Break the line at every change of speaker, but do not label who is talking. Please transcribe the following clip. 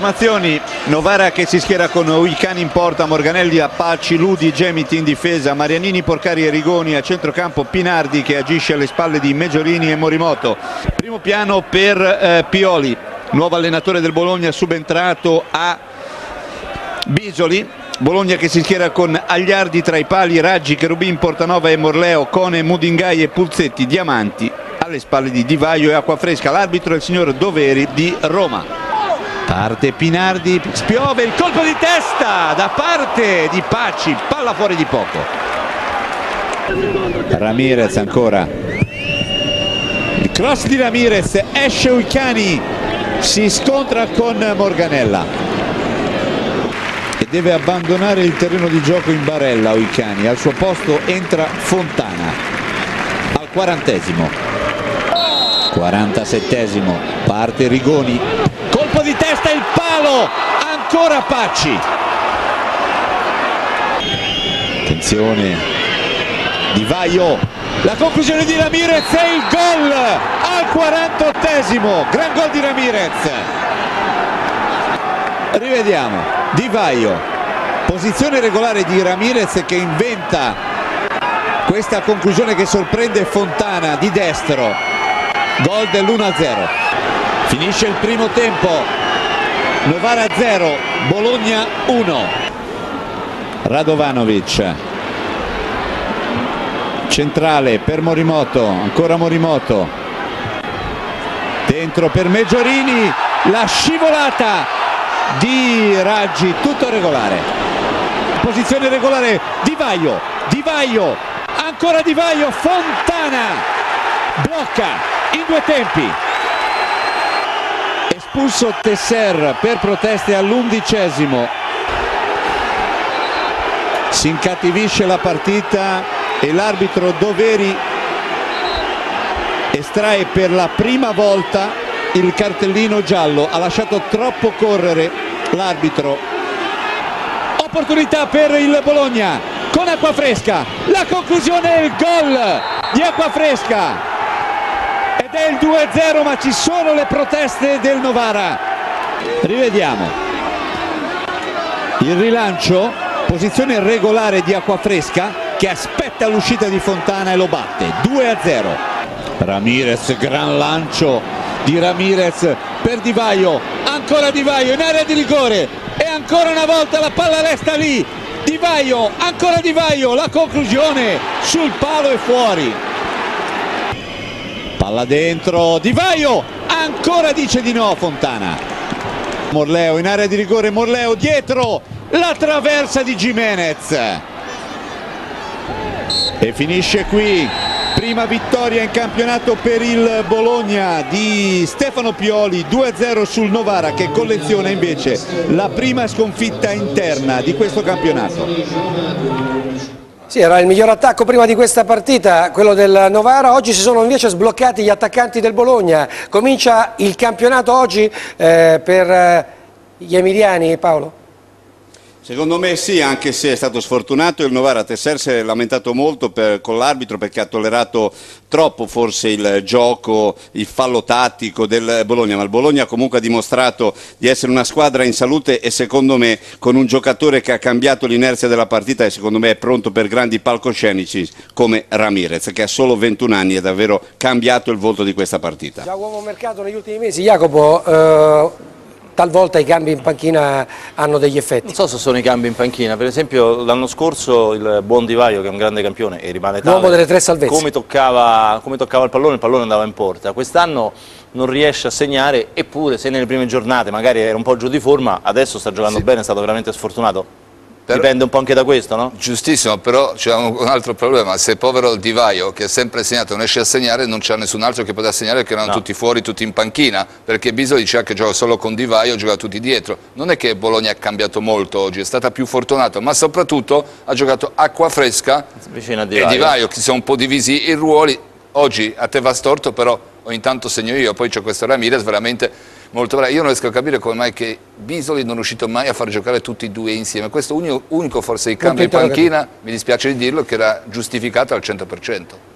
Formazioni: Novara che si schiera con Uicani in porta, Morganelli, Apacci, Ludi, Gemiti in difesa, Marianini, Porcari e Rigoni, a centrocampo Pinardi che agisce alle spalle di Meggiorini e Morimoto. Primo piano per Pioli, nuovo allenatore del Bologna subentrato a Bisoli. Bologna che si schiera con Agliardi tra i pali, Raggi, Cherubin, Portanova e Morleo, Cone, Mudingai e Pulzetti, Diamanti alle spalle di Di Vaio e Acquafresca. L'arbitro è il signor Doveri di Roma. Parte Pinardi, spiove il colpo di testa da parte di Pacci, palla fuori di poco. Ramirez ancora, il cross di Ramirez, esce Uicani, si scontra con Morganella e deve abbandonare il terreno di gioco in Barella. Uicani, al suo posto entra Fontana al 40esimo. 47esimo, parte Rigoni, colpo di testa, il palo, ancora Pacci. Attenzione, Di Vaio, la conclusione di Ramirez e il gol al 48esimo, gran gol di Ramirez. Rivediamo, Di Vaio, posizione regolare di Ramirez che inventa questa conclusione che sorprende Fontana di destro. Gol dell'1-0. Finisce il primo tempo, Novara 0, Bologna 1. Radovanovic, centrale per Morimoto, ancora Morimoto, dentro per Meggiorini, la scivolata di Raggi, tutto regolare. Posizione regolare Di Vaio, Di Vaio, ancora Di Vaio, Fontana blocca in due tempi. Espulso Tesser per proteste all'11esimo. Si incattivisce la partita e l'arbitro Doveri estrae per la prima volta il cartellino giallo. Ha lasciato troppo correre l'arbitro. Opportunità per il Bologna con Acquafresca, la conclusione è il gol di Acquafresca ed è il 2-0, ma ci sono le proteste del Novara. Rivediamo il rilancio, posizione regolare di Acquafresca che aspetta l'uscita di Fontana e lo batte. 2-0. Ramirez, gran lancio di Ramirez per Di Vaio, ancora Di Vaio in area di rigore e ancora una volta la palla resta lì. Di Vaio, ancora Di Vaio, la conclusione sul palo e fuori. Palla dentro, Di Vaio, ancora dice di no Fontana. Morleo in area di rigore, Morleo dietro, la traversa di Gimenez. E finisce qui, prima vittoria in campionato per il Bologna di Stefano Pioli, 2-0 sul Novara che colleziona invece la prima sconfitta interna di questo campionato.
Sì, era il miglior attacco prima di questa partita, quello del Novara. Oggi si sono invece sbloccati gli attaccanti del Bologna. Comincia il campionato oggi per gli emiliani, Paolo?
Secondo me sì, anche se è stato sfortunato. Il Novara Tesser si è lamentato molto con l'arbitro perché ha tollerato troppo forse il gioco, il fallo tattico del Bologna, ma il Bologna comunque ha dimostrato di essere una squadra in salute e secondo me con un giocatore che ha cambiato l'inerzia della partita e secondo me è pronto per grandi palcoscenici come Ramirez, che ha solo 21 anni e ha davvero cambiato il volto di questa partita.
Già uomo mercato negli ultimi mesi, Jacopo. Talvolta i cambi in panchina hanno degli effetti.
Non so se sono i cambi in panchina, per esempio l'anno scorso il buon Di Vaio, che è un grande campione e rimane tale,
l'uomo delle tre salvezze, come
toccava il pallone andava in porta. Quest'anno non riesce a segnare, eppure se nelle prime giornate magari era un po' giù di forma, adesso sta giocando bene, è stato veramente sfortunato. Dipende un po' anche da questo, no?
Giustissimo, però c'è un altro problema: se povero Di Vaio, che è sempre segnato, non esce a segnare, non c'è nessun altro che poteva segnare perché erano tutti fuori, tutti in panchina, perché Bisoli diceva che gioca solo con Di Vaio, gioca tutti dietro. Non è che Bologna ha cambiato molto oggi, è stata più fortunata, ma soprattutto ha giocato Acquafresca
vicino a
e Di Vaio, che si sono un po' divisi i ruoli. Oggi a te va storto, però ogni tanto segno io, poi c'è questo Ramirez veramente molto bravo. Io non riesco a capire come mai che Bisoli non è riuscito mai a far giocare tutti e due insieme. Questo unico forse il cambio in panchina, mi dispiace di dirlo, che era giustificato al 100%.